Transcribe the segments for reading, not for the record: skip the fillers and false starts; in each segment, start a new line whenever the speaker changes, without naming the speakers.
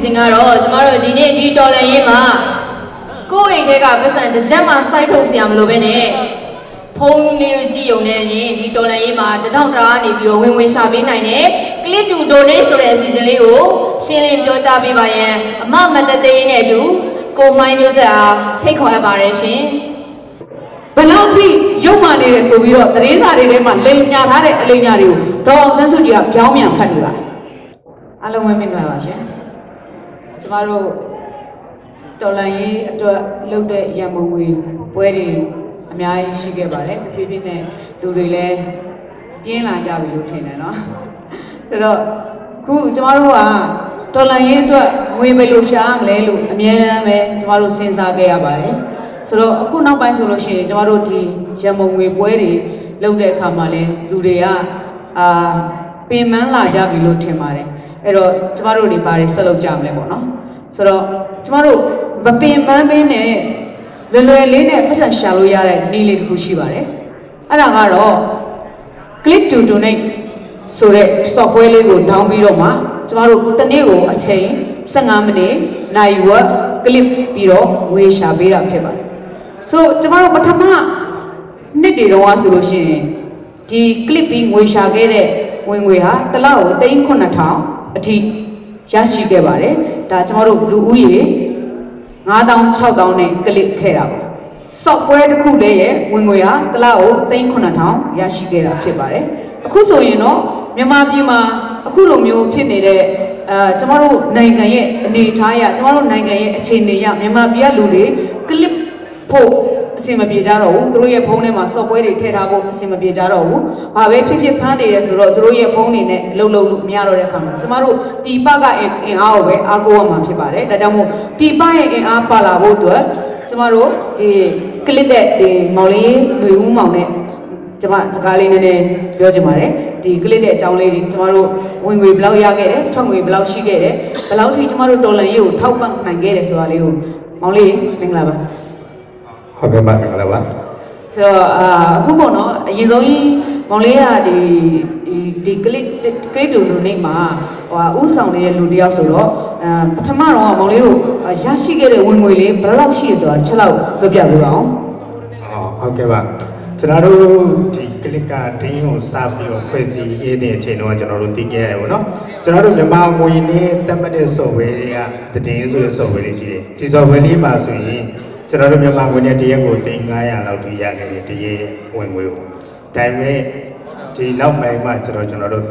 စဉ်ကတော့ကျမတို့ဒီနေ့ဒီတော်လန်ရေးမှာကိုယ့်အိမ်ထဲကပတ်စံတစ်ချက်မှစိုက်ထုတ်စရာမလိုဘဲနဲ့ဖုန်းလေးကြည့်ရုံနဲ့ဒီတော်လန်ရေးမှာ1000တာကနေပြီးတော့ဝင်ရှာပေးနိုင်တဲ့ Click to Donate ဆိုတဲ့အစီအစဉ်လေးကိုရှင်းလင်းပြောကြားပေးပါရန်အမမတသေးနဲ့အတူကိုမိုင်းမျိုးဆက်အားဖိတ်ခေါ်အပ်ပါတယ်ရှင်
ဘယ်လောက်ထိရုပ်မှနေတယ်ဆိုပြီးတော့သတင်းစာတွေထဲမှာလိမ်ညာထားတဲ့အလိမ်ညာတွေကိုဒေါ်အောင်ဆန်းစုကြည်ကပြောင်းပြန်ဖတ်နေပါအားလုံးပဲမင်္ဂလာပါရှင်ကျမတို့တော်လန်ရေးအတွက်လုပ်တဲ့ရန်ပုံငွေပွဲတွေအများကြီးရှိခဲ့ပါတယ်တဖြည်းဖြည်းနဲ့လူတွေလည်းပြင်းလာကြပြီလို့ထင်တယ်နော်ဆိုတော့ခုကျမတို့ကတော်လန်ရေးအတွက်ငွေဘယ်လိုရှာမလဲလို့အများအားပဲကျမတို့စဉ်းစားခဲ့ရပါတယ်ဆိုတော့အခုနောက်ပိုင်းဆိုလို့ရှိရင်ကျမတို့ဒီရန်ပုံငွေပွဲတွေလုပ်တဲ့အခါမှာလည်းလူတွေကပင်ပန်းလာကြပြီလို့ထင်ပါတယ်အဲ့တော့ကျမတို့တွေပါတယ်ဆက်လုပ်ကြမလဲပေါ့နော်ဆိုတော့ကျမတို့မပင်ပန်းပင်းနဲ့လွယ်လွယ်လေးနဲ့ပတ်စံရှာလို့ရတဲ့နည်းလေးတစ်ခုရှိပါတယ်အဲ့ဒါကတော့ Click to Donate ဆိုတဲ့ software လေးကို down ပြီးတော့မှကျမတို့တစ်နေ့ကိုအချိန်15မိနစ်နိုင်ဝက် clip ပြီးတော့ဝေရှာပေးတာဖြစ်ပါတယ်ဆိုတော့ကျမတို့ပထမနှစ်တွေတော့ဆိုလို့ရှိရင်ဒီ clip ပြီးငွေရှာခဲ့တဲ့ဝင်ငွေဟာတစ်လောက်ကို3,900အထိရရှိခဲ့ပါတယ်ဒါကျမတို့လူဦးရေ5,000 6,000နဲ့ click ခဲ့တာပါ software တစ်ခုလေးရဲ့ဝင်ငွေဟာတစ်လောက်ကို3,900ရရှိခဲ့တာဖြစ်ပါတယ်အခုဆိုရင်တော့မြန်မာပြည်မှာအခုလိုမျိုးဖြစ်နေတဲ့ကျမတို့နိုင်ငံရဲ့အနေအထားအရကျမတို့နိုင်ငံရဲ့အခြေအနေအရမြန်မာပြည်ကလူတွေ clip ဖို့အဆင်မပြေကြတော့ဘူးသူတို့ရဲ့ဖုန်းထဲမှာ software တွေထည့်ထားဖို့အဆင်မပြေကြတော့ဘူးဘာပဲဖြစ်ဖြစ်ဖမ်းနေတယ်ဆိုတော့သူတို့ရဲ့ဖုန်းတွေနဲ့လှုပ်လို့မရတော့တဲ့အခါမှာကျမတို့ပြည်ပကအင်အားကိုပဲအားကိုးရမှာဖြစ်ပါတယ်ဒါကြောင့်မို့ပြည်ပရဲ့အင်အားပါလာဖို့အတွက်ကျမတို့ဒီ clip တဲ့ဒီမောင်လေးလူဦးမောင်နဲ့ကျမစကားလေးနည်းနည်းပြောချင်ပါတယ်ဒီ clip တဲ့အကြောင်းလေးတွေကျမတို့ဝင်ငွေဘယ်လောက်ရခဲ့တယ်ထွက်ငွေဘယ်လောက်ရှိခဲ့တယ်ဘယ်လောက်ထိကျမတို့တော်လန်ရေးကိုထောက်ပံ့နိုင်ခဲ့တယ်ဆိုတာလေးကိုမောင်လေးမင်္ဂလာပါ
ဟုတ်ကဲ့ပါမင်္ဂလာပါ
ဆိုတော့အခုပေါ့နော်အရင်ဆုံးမောင်လေးကဒီ click to donate မှာဥဆောင်နေတဲ့လူတယောက်ဆိုတော့ပထမတော့မောင်လေးတို့ရရှိခဲ့တဲ့ဝင်ငွေလေးဘယ်လောက်ရှိရဆိုတာတစ်ချက်လောက်ပြောပြပေးပါအောင်
ဟုတ်ကဲ့ပါကျွန်တော်တို့ဒီ click ကတင်းကိုစပြီးတော့ဖွဲ့စည်းရင်းတဲ့အချိန်တော့ကျွန်တော်တို့သိခဲ့ရပါတော့ကျွန်တော်တို့မြန်မာငွေနဲ့တက်မှတ်တဲ့ software တွေကတင်းဆိုတဲ့ software တွေရှိတယ်ဒီ software လေးမှာဆိုရင်ကျွန်တော်တို့မြန်မာငွေနဲ့တရက်ကို900လောက်ထိရခဲ့တယ်တရက်ဝင်ငွေကိုဒါပေမဲ့ဒီနောက်ပိုင်းမှာကျွန်တော်တို့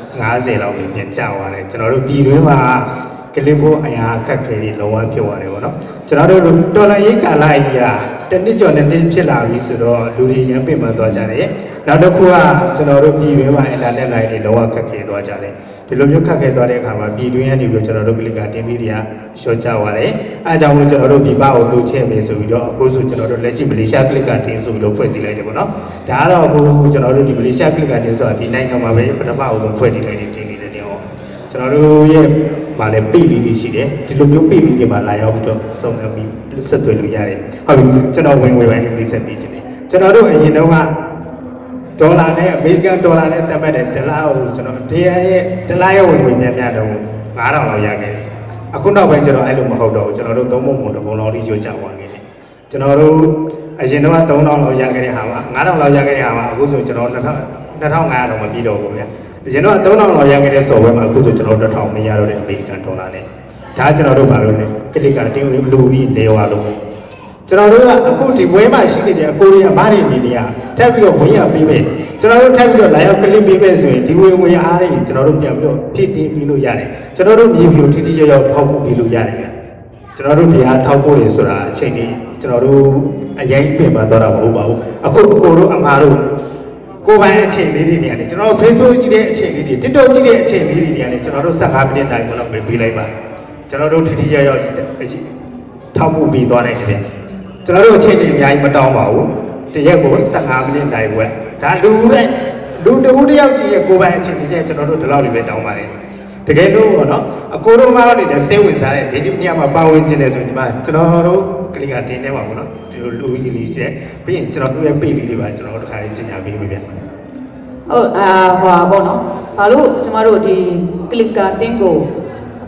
50လောက်ပြန်ကျသွားတယ်ကျွန်တော်တို့ပြည်တွင်းမှာကလစ်ဖို့အရာအခက်အခဲတွေလုံးဝဖြစ်သွားတယ်ပေါ့နော်ကျွန်တော်တို့တော်လန်ရေးကာလကြီးကတစ်နှစ်ကျော်နှစ်နှစ်ဖြစ်လာပြီဆိုတော့လူတွေရန်ပင်ပန်းသွားကြတယ်နောက်တစ်ခုကကျွန်တော်တို့ပြည်တွင်းမှာအင်တာနက်လိုင်းတွေလုံးဝခက်ခဲသွားကြတယ်ဒီလိုမျိုးခက်ခဲသွားတဲ့အခါမှာပြည်တွင်းကနေပြီးကျွန်တော်တို့ကလစ်ကတင်ပြီးတွေကရှော့ချသွားတယ်အဲအကြောင်းကိုကျွန်တော်တို့ပြည်ပကိုလိုချဲ့မယ်ဆိုပြီးတော့အခုဆိုကျွန်တော်တို့လက်ရှိမလေးရှားကလစ်ကတင်ဆိုပြီးတော့ဖွဲ့စည်းလိုက်တယ်ပေါ့နော်ဒါကတော့အခုကျွန်တော်တို့ဒီမလေးရှားကလစ်ကတင်ဆိုတာဒီနိုင်ငံမှာပဲပထမအဆုံးဖွဲ့တည်လိုက်တဲ့တင်နေတဲ့နေအောင်ကျွန်တော်တို့ရဲ့မှာလည်းပိလီလေးရှိတယ်ဒီလိုမျိုးပိလီတွေမှာလာရောက်ပြီးတော့စုံပြီးဆက်သွယ်လို့ရတယ်ဟုတ်ပြီကျွန်တော်ဝင်ပိုင်းလေးဆက်ပြီးခြင်းတယ်ကျွန်တော်တို့အရင်တော့ကဒေါ်လာနဲ့အမေရိကန်ဒေါ်လာနဲ့တက်မှတ်တဲ့ဒလကိုကျွန်တော်ဒလရဲ့ဝင်ငွေများများတော့9000လောက်ရခဲ့တယ်အခုနောက်ပိုင်းကျွန်တော်အဲ့လိုမဟုတ်တော့ဘူးကျွန်တော်တို့သုံးပုံပုံတစ်ပုံလောက်ထိကြိုးကြသွားခဲ့တယ်ကျွန်တော်တို့အရင်တော့3000လောက်ရခဲ့တဲ့ဟာမှာ9000လောက်ရခဲ့တဲ့ဟာမှာအခုဆိုကျွန်တော်2500တော့မပြီးတော့ဘူးဗျအရင်တော့3000လောက်ရခဲ့တဲ့ software မှာအခုဆိုကျွန်တော်တို့1000မရတော့တဲ့အမေရိကန်ဒေါ်လာနဲ့ဒါကျွန်တော်တို့ဘာလို့လဲကလစ်ကတင်းလူပြီးနေသွားလို့ကျွန်တော်တို့ကအခုဒီဝဲမှာရှိနေတဲ့အကိုရီးယားဘာတွေနေနေရထပ်ပြီးတော့ဝင်ရပြီးပဲကျွန်တော်တို့ထပ်ပြီးတော့လာရောက်ကလစ်ပေးပဲဆိုရင်ဒီဝင်အားတွေကျွန်တော်တို့ပြန်ပြီးတော့ဖြစ်တည်ပြီးလို့ရတယ်ကျွန်တော်တို့မြေဖြူထိထိရောက်ထောက်ဖို့ပြီးလို့ရတယ်ကျွန်တော်တို့တရားထောက်ဖို့တွေဆိုတာအချိန်ကြီးကျွန်တော်တို့အရင်ပြင်ပသွားတာမဟုတ်ပါဘူးအခုအကိုတို့အမားတို့ကိုယ်ပိုင်အချိန်လေးတွေနေရတယ်ကျွန်တော်တို့ Facebook ကြည့်တဲ့အချိန်လေးတွေ TikTok ကြည့်တဲ့အချိန်လေးတွေနေရတယ်ကျွန်တော်တို့15မိနစ်တိုင်းလောက်ပဲပေးလိုက်ပါကျွန်တော်တို့ထိထိရောက်ထောက်ဖို့ပြီးသွားတယ်ခင်ဗျကျွန်တော်တို့အချိန်တွေအများကြီးမတောင်းပါဘူးတရက်ကို15မိနစ်တိုင်းဝက်ဒါလူတူတယောက်ကြီးရဲ့ကိုယ်ပိုင်အချိန်တွေနဲ့ကျွန်တော်တို့ဒီလောက်တွေပဲတောင်းပါတယ်တကယ်လို့ပေါ့နော်အကိုတို့မှတော့နေစိတ်ဝင်စားတဲ့ဒီနေရာမှာပါဝင်ခြင်းတယ်ဆိုရင်ဒီမှာကျွန်တော်တို့ကလစ်ကတင်နေပါဘူးနော်ဒီလိုလူကြီးလေးရှိတယ်ပြီးရင်ကျွန်တော်တို့ရဲ့ပိတ်လေးတွေပါကျွန်တော်တို့တစ်ခါလေးကျင်ညာပေးပြီဗျဟုတ်
ဟိုပါပေါ့နော်ဘာလို့ကျမတို့ဒီကလစ်ကတင်ကို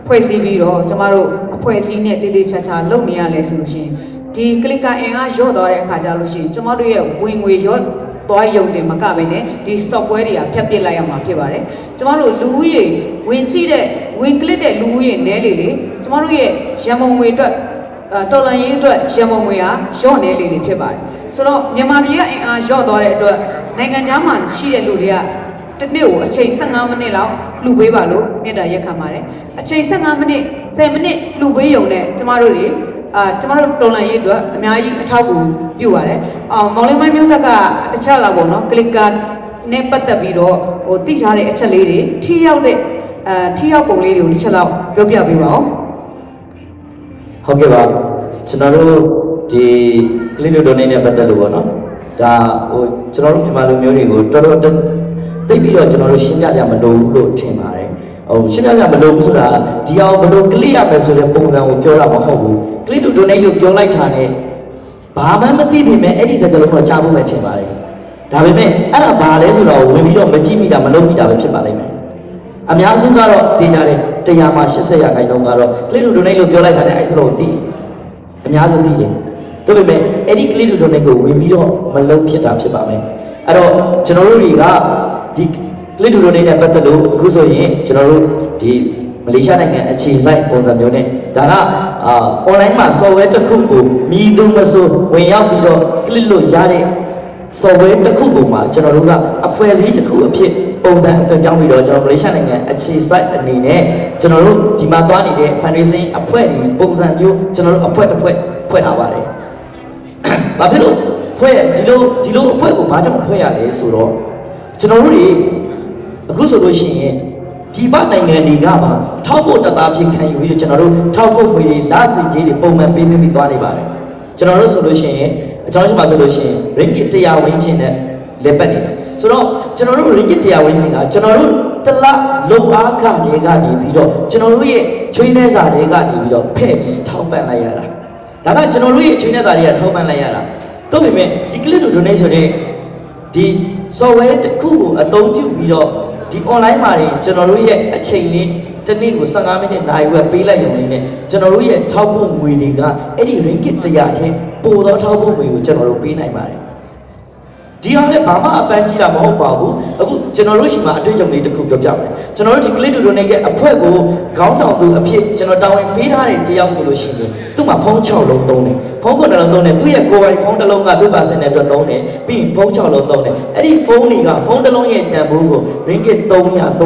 ဖွဲ့စည်းပြီးတော့ကျမတို့အဖွဲ့အစည်းနဲ့တည်တည်ချာချာလုပ်နေရလဲဆိုလို့ရှိရင်ဒီကလစ်ကအင်အားရော့သွားတဲ့အခါကျလို့ရှိရင်ကျမတို့ရဲ့ဝင်ငွေရော့သွားရုံတင်မကပဲနဲ့ဒီ software တွေကဖြတ်ပစ်လိုက်ရမှာဖြစ်ပါတယ်ကျမတို့လူဦးရေဝင်ကြည့်တဲ့ဝင်ကလစ်တဲ့လူဦးရေနည်းလေလေကျမတို့ရဲ့ရန်ပုံငွေအတွက်တော်လန်ရေးအတွက်ရန်ပုံငွေဟာရော့နေလေလေဖြစ်ပါတယ်ဆိုတော့မြန်မာပြည်ကအင်အားရော့သွားတဲ့အတွက်နိုင်ငံခြားမှာရှိတဲ့လူတွေကတစ်နေ့ကိုအချိန်15မိနစ်လောက်လှူပေးပါလို့မြတ်တာရက်ခံပါတယ်အချိန်15မိနစ်10မိနစ်လှူပေးရုံနဲ့ကျမတို့တွေကျမတို့တော်လန်ရေးအတွက်အများကြီးအထောက်အကူပြုပါတယ်မောင်လေးမိုင်းမျိုးဆက်ကတခြားလာပေါ့နော်ကလစ်ကာနဲ့ပတ်သက်ပြီးတော့ဟိုသိထားတဲ့အချက်လေးတွေထိရောက်ပုံလေးတွေကိုတစ်ချက်လောက်ပြောပြပေးပါဦး
ဟုတ်ကဲ့ပါကျွန်တော်တို့ဒီကလစ်တို့donateနဲ့ပတ်သက်လို့ပေါ့နော်ဒါဟိုကျွန်တော်တို့မြန်မာလူမျိုးတွေကိုတော်တော်သိပြီးတော့ကျွန်တော်တို့ရှင်းပြကြမလို့လို့ထင်ပါတယ်ဟိုရှင်းပြကြမလို့ဆိုတာဒီအောင်ဘလို့ကလစ်ရမယ်ဆိုတဲ့ပုံစံကိုပြောတာမဟုတ်ဘူးကလစ်တို့donateလို့ပြောလိုက်တာနဲ့ဘာမှမသိပေမဲ့အဲ့ဒီစကားလုံးတော့ကြားဖို့ပဲထင်ပါတယ်ဒါပေမဲ့အဲ့ဒါဘာလဲဆိုတော့ဝင်ပြီးတော့မကြည့်မိတာမလုပ်မိတာပဲဖြစ်ပါလိမ့်မယ်အများစုကတော့သိကြတယ်100မှာ80ရာခိုင်နှုန်းကတော့ကလစ်တို့donateလို့ပြောလိုက်တာနဲ့အဲ့စလုံးသိအများစုသိတယ်ဒါပေမဲ့အဲ့ဒီကလစ်တို့donateကိုဝင်ပြီးတော့မလုပ်ဖြစ်တာဖြစ်ပါမယ်အဲ့တော့ကျွန်တော်တို့တွေကဒီကလစ်တို့donateနဲ့ပတ်သက်လို့အခုဆိုရင်ကျွန်တော်တို့ဒီမလေးရှားနိုင်ငံအခြေစိုက်ပုံစံမျိုးနဲ့ဒါကonline မှာ software တစ်ခုကိုမြည်သူမဆိုဝင်ရောက်ပြီးတော့ click လို့ရတဲ့ software တစ်ခုကိုမှကျွန်တော်တို့ကအဖွဲ့အစည်းတစ်ခုအဖြစ်ပုံစံအသွင်ပြောင်းပြီးတော့ကျွန်တော်မလေးရှားနိုင်ငံအခြေစိုက်အနေနဲ့ကျွန်တော်တို့ဒီမှာသွားနေတဲ့ fundraising အဖွဲ့တွေပုံစံမျိုးကျွန်တော်တို့အဖွဲ့တစ်ဖွဲ့ဖွဲ့ထားပါတယ်။ဘာဖြစ်လို့ဖွဲ့ဒီလိုအဖွဲ့ကိုဘာကြောင့်ဖွဲ့ရလဲဆိုတော့ကျွန်တော်တို့တွေအခုဆိုလို့ရှိရင်ဒီပနိုင်ငံတွေကပါထောက်ဖို့တသားဖြစ်ခံယူပြီးကျွန်တော်တို့ထောက်ဖို့ငွေတွေလစီကြီးတွေပုံမှန်ပေးသွင်းပြီးသွားနေပါတယ်ကျွန်တော်တို့ဆိုလို့ရှိရင်အကြောင်းရှိမှဆိုလို့ရှိရင် ringgit 100ဝန်းကျင်နဲ့လက်ပတ်နေတယ်ဆိုတော့ကျွန်တော်တို့ ringgit 100ဝန်းကျင်ကကျွန်တော်တို့တလလုံအားခတွေကနေပြီးတော့ကျွန်တော်တို့ရဲ့ချွေးနှဲစာတွေကနေပြီးတော့ဖဲ့ပြီးထောက်ပံ့လိုက်ရတာဒါကကျွန်တော်တို့ရဲ့ချွေးနှဲစာတွေကထောက်ပံ့လိုက်ရတာတို့ပေမဲ့ဒီ click to donate ဆိုတဲ့ဒီ software တစ်ခုကိုအသုံးပြုပြီးတော့ဒီ online မှာတွေကျွန်တော်တို့ရဲ့အချိန်လေးတစ်နေ့ကို15မိနစ်နိုင်ဝက်ပေးလိုက်ရုံလေးနဲ့ကျွန်တော်တို့ရဲ့ထောက်ပို့ငွေတွေကအဲ့ဒီ ringgit 100ထဲပိုသောထောက်ပို့ငွေကိုကျွန်တော်တို့ပေးနိုင်ပါတယ်ဒီဟာလည်းဘာမှအပန်းကြီးတာမဟုတ်ပါဘူးအခုကျွန်တော်တို့ရှိမှအတွေ့အကြုံလေးတစ်ခုပြောပြမယ်ကျွန်တော်တို့ဒီ click to donate ရဲ့အဖွဲ့ကိုခေါင်းဆောင်သူအဖြစ်ကျွန်တော်တာဝန်ပေးထားတဲ့တယောက်ဆိုလို့ရှိရင်သူ့မှာဖုန်း6လုံးသုံးတယ်ဖုန်း9လုံးသုံးတယ်သူ့ရဲ့ကိုယ်ပိုင်ဖုန်းတစ်လုံးကသူ့ပါစင်တဲ့အတွက်သုံးတယ်ပြီးရင်ဖုန်း6လုံးသုံးတယ်အဲ့ဒီဖုန်းတွေကဖုန်းတစ်လုံးရဲ့တန်ဖိုးကို ringgit 300 350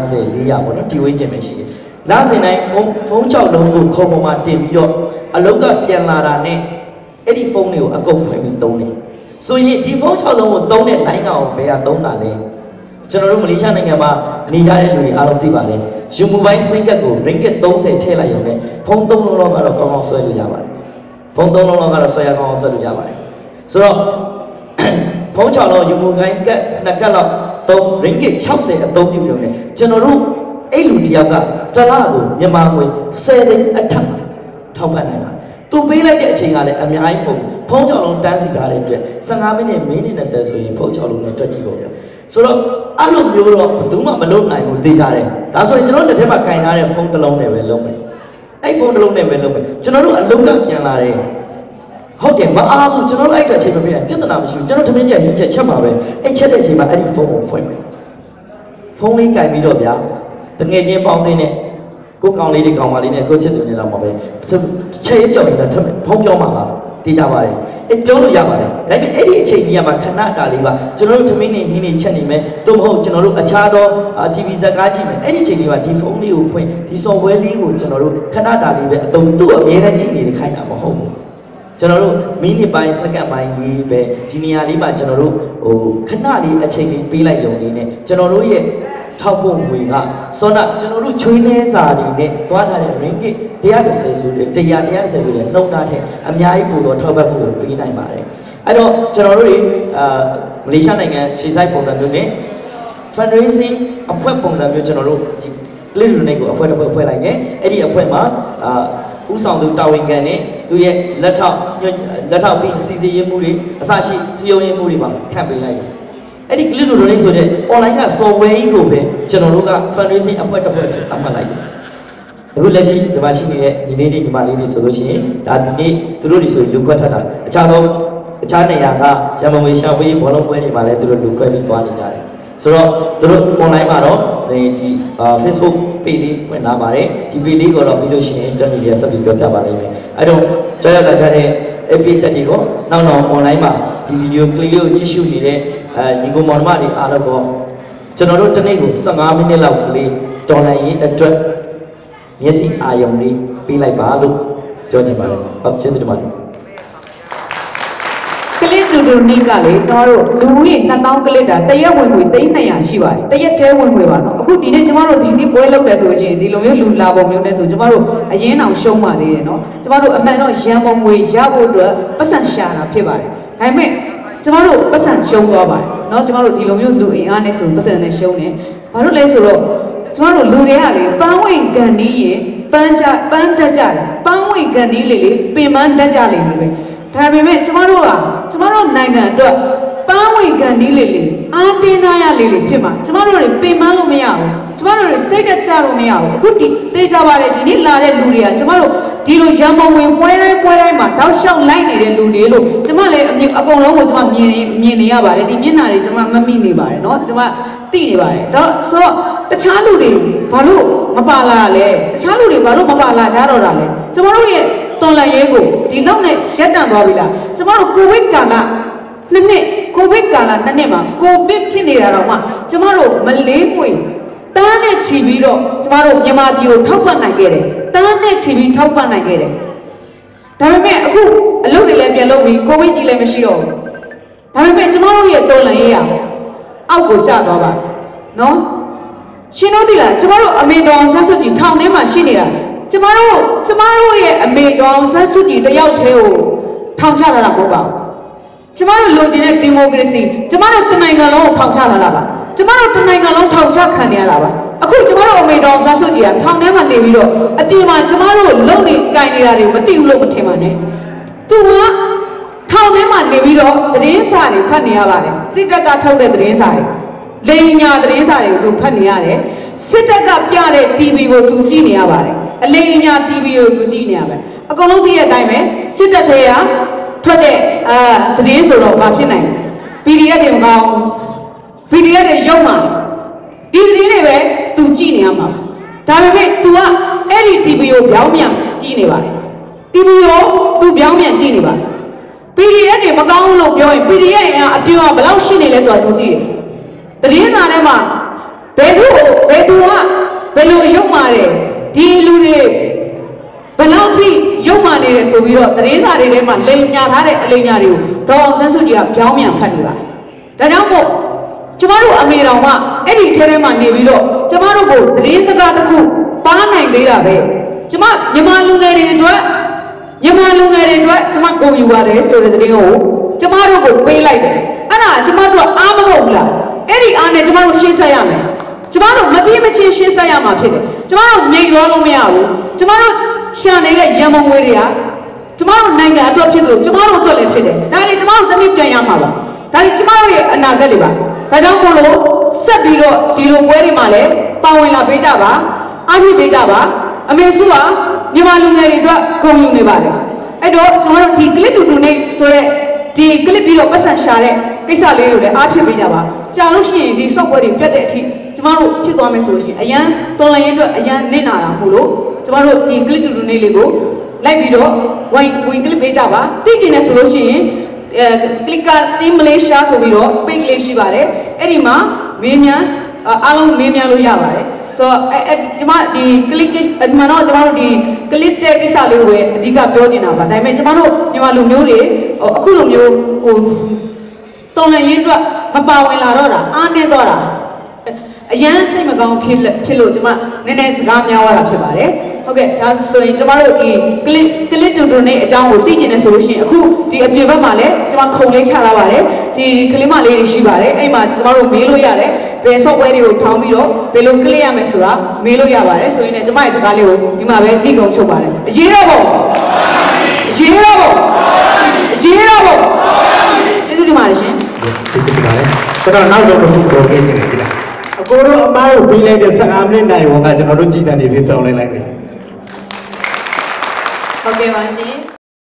400ပေါ့နော်ဒီဝင်းကျင်ပဲရှိတယ်လစဉ်တိုင်းဖုန်း6လုံးကိုခုံပေါ်မှာတင်ပြီးတော့အလုံးကပြန်လာတာနဲ့အဲ့ဒီဖုန်းတွေကိုအကုန်ဖွင့်ပြီးသုံးတယ်ဆိုရင်ဒီဖုန်း6လုံးကိုသုံးတဲ့ line ကောင်ဘယ်ကသုံးတာလဲကျွန်တော်တို့မလေးရှားနိုင်ငံမှာနေကြတဲ့လူတွေအားလုံးသိပါတယ်ယူမိုဘိုင်းစင်ကတ်ကို ringgit 30ထည့်လိုက်ရုံနဲ့ဖုန်း3လုံးလောက်ကတော့ကောင်းကောင်းဆွဲလို့ရပါတယ်ဖုန်း3လုံးလောက်ကတော့ဆွဲရကောင်းအောင်ဆွဲလို့ရပါတယ်ဆိုတော့ဖုန်း6လုံးယူမိုဘိုင်းကတ်2ကတ်လောက်3 ringgit 60အသုံးပြုရုံနဲ့ကျွန်တော်တို့အဲ့လူတယောက်ကတစ်လကိုမြန်မာငွေ10သိန်းအထက်ထောက်ပံ့နိုင်ပါတယ်သူပေးလိုက်တဲ့အချိန်ကလည်းအများကြီးပုံဖုန်း6လုံးတန်းစီထားတဲ့အတွက်15မိနစ်မိနစ်20ဆိုရင်ဖုန်း6လုံးနဲ့တွက်ကြည့်ပေါ့ဗျာဆိုတော့အဲ့လိုမျိုးတော့ဘယ်သူမှမလုပ်နိုင်ဘူးသိကြတယ်ဒါဆိုရင်ကျွန်တော်လက်ထဲမှာကင်ထားတဲ့ဖုန်းတစ်လုံးနဲ့ပဲလုပ်မယ်အဲ့ဖုန်းတစ်လုံးနဲ့ပဲလုပ်မယ်ကျွန်တော်တို့အလုံးကပြန်လာတယ်ဟုတ်တယ်မအားဘူးကျွန်တော်တို့အဲ့တဲ့အချိန်မပေးနိုင်ပြဿနာမရှိဘူးကျွန်တော်သမင်းချက်ဟင်းချက်ပါပဲအဲ့ချက်တဲ့အချိန်မှာအဲ့ဒီဖုန်းကိုဖွင့်မယ်ဖုန်းလေးကင်ပြီးတော့ဗျာတငယ်ချင်းပေါင်းသိနေကိုကောင်လေးတွေကောင်မလေးနဲ့ကိုချစ်သူတွေတော့မှာပဲချက်ရပြောင်းနေတာထပ်မယ်ဖုန်းပြောမှာပါသိကြပါတယ်အဲ့ပြောလို့ရပါတယ်ဒါပေမဲ့အဲ့ဒီအချိန်ကြီးကမှခဏတာလေးပါကျွန်တော်တို့သမင်းနေဟင်းနေချက်နေမယ်သို့မဟုတ်ကျွန်တော်တို့အခြားသော TV ဇာတ်ကားကြည့်မယ်အဲ့ဒီအချိန်လေးမှာဒီဖုန်းလေးကိုဖွင့်ဒီ software လေးကိုကျွန်တော်တို့ခဏတာလေးပဲအသုံးသူ့အမြဲတမ်းကြည့်နေခိုင်းတာမဟုတ်ဘူးကျွန်တော်တို့မိနစ်ပိုင်းစက္ကန့်ပိုင်းလေးပဲဒီနေရာလေးမှာကျွန်တော်တို့ဟိုခဏလေးအချိန်လေးပေးလိုက်ရုံလေးနဲ့ကျွန်တော်တို့ရဲ့ထောက်ပို့ငွေကစောနာကျွန်တော်တို့ချွေးနှဲစာတွေနဲ့သွားထားတဲ့ ringgit 130ဆိုတဲ့130ဆိုတဲ့နှုန်းသားထက်အများကြီးပို့တော့ထောက်ပံ့မှုကိုပေးနိုင်ပါတယ်အဲ့တော့ကျွန်တော်တို့တွေမလေးရှားနိုင်ငံခြေဆိုင်ပုံစံမျိုးနဲ့ fundraising အဖွဲ့ပုံစံမျိုးကျွန်တော်တို့ဒီ click to donate ကိုအဖွဲ့တစ်ဖွဲ့ဖွဲ့လိုက်တယ်အဲ့ဒီအဖွဲ့မှာဥဆောင်သူတာဝန်ခံနဲ့သူရဲ့လက်ထောက်ပြီးစီစီရေးမှုတွေအစရှိစီယုံရေးမှုတွေပါခန့်ပေးလိုက်တယ်အဲ့ဒီ click to donate ဆိုတဲ့ online က software ကြီးကိုပဲကျွန်တော်တို့က fundraising အဖွဲ့တစ်ဖွဲ့ဖြစ်အမှတ်လိုက်တယ်အခုလက်ရှိဒီမှာရှိနေတဲ့ညီလေးတွေညီမလေးတွေဆိုလို့ရှိရင်ဒါဒီနေ့သူတို့တွေဆိုလူခွက်ထွက်တာအခြားနေရာကရမုံဝေရှာဝေးဘောလုံးပွဲတွေမှာလည်းသူတို့လူခွက်ပြီးသွားနေကြတယ်ဆိုတော့သူတို့ online မှာတော့ဒီ Facebook page လေးဖွင့်လာပါတယ်ဒီ page လေးကိုတော့ပြီးလို့ရှိရင်ကျွန်တော်ဒီဆက်ပြီးပြောပြပါလိမ့်မယ်အဲ့တော့ကြောက်ရလာကြတဲ့ epic တက်တွေကိုနောက် online မှာဒီ video clip လေးကိုကြည့်ရှုနေတဲ့ညီကောင်မောင်မတွေအားလုံးကိုကျွန်တော်တို့တစ်နေ့ကို15မိနစ်လောက်ကလေးတော်လိုင်းရေးအတွက်မျက်စိအာရုံလေးပေးလိုက်ပါလို့ပြောချင်ပါတယ်ဟုတ်ကျေးဇူးတင်ပါတယ်
ကလစ်တူတူနေ့ကလေကျွန်တော်တို့လူဦးရေ2000ကလစ်တာတရက်ဝင်ငွေ300ရှိပါတယ်တရက်တဲဝင်ငွေပါနော်အခုဒီနေ့ကျွန်တော်တို့ဒီနေ့ပွဲလုပ်တယ်ဆိုရင်ဒီလိုမျိုးလူလာပုံမျိုးနဲ့ဆိုကျွန်တော်တို့အရင်အောင်ရှုံးပါသေးတယ်နော်ကျွန်တော်တို့အမှန်တော့ရန်ပုံငွေရဖို့အတွက်ပတ်စံရှာတာဖြစ်ပါတယ်ဒါပေမဲ့ကျွန်တော်တို့ပတ်စံရှုံးသွားပါတယ်နော်ကျွန်တော်တို့ဒီလိုမျိုးလူအင်အားနဲ့ဆိုပတ်စံနဲ့ရှုံးတယ်ဘာလို့လဲဆိုတော့ကျွန်တော်တို့လူတွေကလေပန်းဝင်ကန်နီးရင်ပန်းတက်ကြတယ်ပန်းဝင်ကန်နီးလေပင်ပန်းတက်ကြလေပဲဒါပေမဲ့ကျွန်တော်တို့နိုင်ငံအတွက်ပန်းဝင်ကန်နီးလေအားတင်းထားရလေဖြစ်မှာကျွန်တော်တို့တွေပင်ပန်းလို့မရဘူးကျွန်တော်တို့တွေစိတ်တက်ကြလို့မရဘူးအခုဒီသိကြပါတယ်ဒီနေ့လာတဲ့လူတွေကကျွန်တော်တို့ဒီလိုရန်ပုံဝင်ပွဲတိုင်းမှာတောက်လျှောက်လိုက်နေတဲ့လူတွေလို့ကျွန်မလည်းအကုန်လုံးကိုကျွန်မမြင်နေရပါတယ်ဒီမျက်နှာတွေကျွန်မမမိနေပါတယ်เนาะကျွန်မသိနေပါတယ်တော့ဆိုတော့တခြားလူတွေဘာလို့မပါလာလဲတခြားလူတွေဘာလို့မပါလာကြတော့တာလဲကျွန်တော်တို့ရဲ့တော်လှန်ရေးကိုဒီလောက်နဲ့ရပ်တန့်သွားပြီလားကျွန်တော်တို့ကိုဗစ်ကာလ2နှစ်ကိုဗစ်ကာလ2နှစ်မှာကိုဗစ်ဖြစ်နေတာတော့မှကျွန်တော်တို့မလေးပွင့်တန်းနဲ့ချီပြီးတော့ကျွန်တော်တို့မြန်မာပြည်ကိုထောက်ပံ့နိုင်ခဲ့တယ်တန်းနဲ့ချီပြီးထောက်ပံ့နိုင်ခဲ့တယ်ဒါပေမဲ့အခုအလုပ်တွေလည်းပြန်လုပ်ပြီးကိုဗစ်ကြီးလည်းမရှိတော့ဘူးဒါပေမဲ့ကျွန်တော်တို့ရဲ့တော်လှန်ရေးအောက်ကိုကျသွားပါနော်ရှင်တို့သိလားကျမတို့အမေတော်ဆန်းစုကြည်ထောင်ထဲမှာရှိနေတာကျမတို့ရဲ့အမေတော်ဆန်းစုကြည်တယောက်တည်းကိုထောင်ချလာတာမဟုတ်ပါဘူးကျမတို့လိုချင်တဲ့ဒီမိုကရေစီကျမတို့တနိုင်ငံလုံးကိုထောင်ချလာတာပါကျမတို့တနိုင်ငံလုံးထောင်ချခံရတာပါအခုကျမတို့အမေတော်ဆန်းစုကြည်ကထောင်ထဲမှာနေပြီးတော့အပြင်မှာကျမတို့လုံနေကြိုင်နေတာတွေမသိဘူးလို့မထင်ပါနဲ့သူကထောင်ထဲမှာနေပြီးတော့သတင်းစာတွေဖတ်နေရပါတယ်စစ်တပ်ကထုတ်တဲ့သတင်းစာတွေလိန်ညာသတင်းစာတွေကိုသူဖတ်နေရတယ်စစ်တပ်ကပြတဲ့ TV ကိုသူကြည့်နေရပါတယ်အလိန်ညာ TV ကိုသူကြည့်နေရပါတယ်အကုန်လုံးသိတဲ့အတိုင်းပဲစစ်တပ်တွေကထွက်တဲ့သတင်းဆိုတော့ဘာဖြစ်နိုင်လဲ PDF တွေမကောင်းဘူး PDF တွေရုံမှာဒီသတင်းတွေပဲသူကြည့်နေရမှာဒါပေမဲ့ तू ကအဲ့ဒီ TV ကိုပြောင်းပြန်ကြည့်နေပါတယ် TV ကို तू ပြောင်းပြန်ကြည့်နေပါတယ် PDF တွေမကောင်းဘူးလို့ပြောရင် PDF တွေကအပြည့်အဘယ်လောက်ရှိနေလဲဆိုတာ तू သိတယ်သတင်းစာထဲမှာဘယ်သူကဘယ်လိုရုပ်မာတယ်ဒီလူတွေဘယ်လောက်ထိရုပ်မာနေတယ်ဆိုပြီးတော့သတင်းစာတွေထဲမှာလိန်ညာထားတဲ့အလိန်ညာတွေကိုဒေါ်အောင်ဆန်းစုကြည်ကပြောင်းပြန်ဖတ်နေပါတယ်ဒါကြောင့်မို့ကျမတို့အမေတော်ကအဲ့ဒီထဲမှာနေပြီးတော့ကျမတို့ကိုသတင်းစကားတစ်ခုပါနိုင်သေးတာပဲကျမမြန်မာလူငယ်တွေအတွက်ကျမဂုဏ်ယူပါတယ်ဆိုတဲ့သတင်းကိုကျမတို့ကိုပေးလိုက်တယ်အဲ့ဒါကျမတို့အားမဟုတ်ဘူးလားအဲ့ဒီအားနဲ့ကျမတို့ရှင်းဆက်ရမယ်ကျမတို့မပြေးမချင်းရှင်းဆက်ရမှာဖြစ်တယ်ကျမတို့ငြိမ်သွားလို့မရဘူးကျမတို့ရှာနေတဲ့ရန်ပုံငွေတွေကကျမတို့နိုင်ငံအတွက်ဖြစ်တယ်ကျမတို့အတွက်လည်းဖြစ်တယ်ဒါတွေကျမတို့တနည်းပြန်ရမှာပါဒါတွေကျမတို့ရဲ့အနာဂတ်တွေပါဒါကြောင့်မို့လို့ဆက်ပြီးတော့ဒီလိုပွဲတွေမှာလည်းပါဝင်လာပေးကြပါအားပေးပေးကြပါအမေစုကမြန်မာလူငယ်တွေအတွက်ဂုဏ်ယူနေပါတယ်အဲ့တော့ကျွန်တော်တို့ဒီ clip တူနေဆိုတဲ့ဒီ clip ပြီးတော့ပတ်စံရှာတဲ့ကိစ္စလေးကိုလည်းအားဖြစ်ပေးကြပါကြာလို့ရှိရင်ဒီ software တွေပြတ်တဲ့အထိကျမတို့ဖြစ်သွားမယ်ဆိုလို့ရှိရင်အရန်တော်လိုင်းရေးအတွက်အရန်နစ်နာတာမို့လို့ကျမတို့ဒီ clip တူနေလေးကိုလိုက်ပြီးတော့ဝင် clip ပေးကြပါသိကျင်တယ်ဆိုလို့ရှိရင် clicker team Malaysia ဆိုပြီးတော့ page လေးရှိပါတယ်အဲ့ဒီမှာမေးမြန်းအားလုံးမေးမြန်းလို့ရပါတယ်ဆိုတော့ဒီမှာဒီ click ဒီမှာတော့ကျမတို့ဒီ click တဲ့ကိစ္စလေးကိုပဲအဓိကပြောချင်တာပါဒါပေမဲ့ကျမတို့မြန်မာလူမျိုးတွေအခုလိုမျိုးတော်လှန်ရေးအတွက်မပါဝင်လာတော့တာအားနည်းတော့တာအရန်စိတ်မကောင်းဖြစ်လို့ကျမနည်းနည်းစကားများသွားတာဖြစ်ပါတယ်ဟုတ်ကဲ့ဒါဆိုရင်ကျမတို့ဒီ click တူတူနဲ့အကြောင်းကိုသိကျင်နေဆိုလို့ရှိရင်အခုဒီအပြင်ဘက်မှာလည်းကျမခုံလေးချထားပါတယ်ဒီကလေးမလေးတွေရှိပါတယ်အဲ့မှာကျမတို့မေးလို့ရတယ်ဘယ် software တွေကိုထောင်းပြီးတော့ဘယ်လို click ရမယ်ဆိုတာမေးလို့ရပါတယ်ဆိုရင်လည်းကျမရဲ့စကားလေးကိုဒီမှာပဲနှိကုံချုပ်ပါတယ်အရေးတော့ပေါ့ကျေးဇူးတင်ပါတယ်ရှင်
ကျေးဇူးတင်ပါတယ်ကျွန်တော်နောက်ဆုံးတစ်ခုပြောခဲ့ချင်တယ်ဗျာအကိုတို့အမားကိုပြီးလိုက်တဲ့15မိနစ်နိုင်ဝန်ကကျွန်တော်တို့ကြည်တန်နေပြီးပြောင်းလိုက်ပြီ
ဟုတ်ကဲ့ပါရှင်